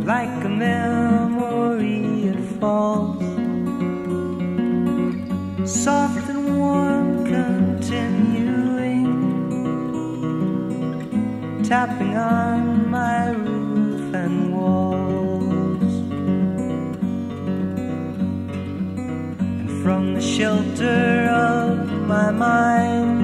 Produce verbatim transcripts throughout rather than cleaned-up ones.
like a memory it falls, soft and warm, continuing, tapping on my roof and walls. And from the shelter of my mind,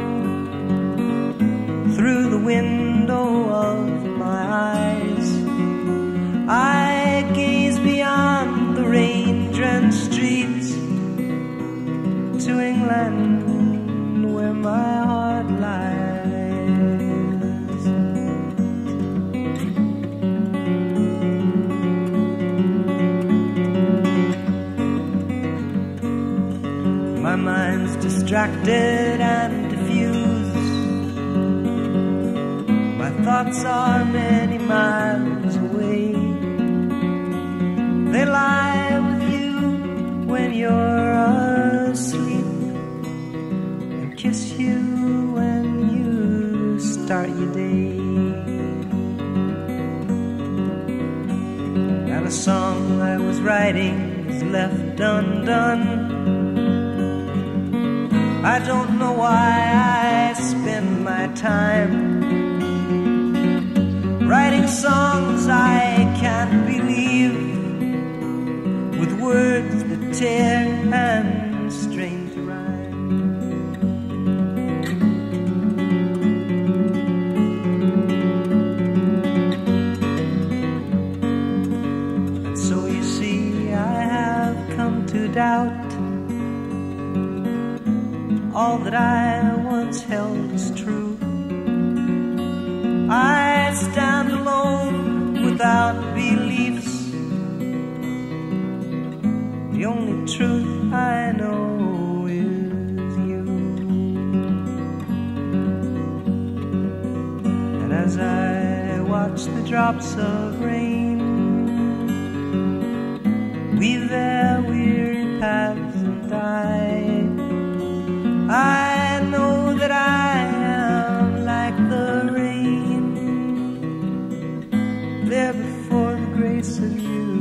through the window of my eyes, I gaze beyond the rain-drenched streets to England, where my heart lies. My mind's distracted and diffused, my thoughts are many miles away. They lie with you when you're asleep, and kiss you when you start your day. And a song I was writing is left undone. I don't know why I spend my time writing songs I can't believe, with words that tear and strain to rhyme. And so you see, I have come to doubt all that I once held as true. I stand alone without beliefs. The only truth I know is you. And as I watch the drops of rain weave their weary paths and die, I know that I am like the rain, there before the grace of you.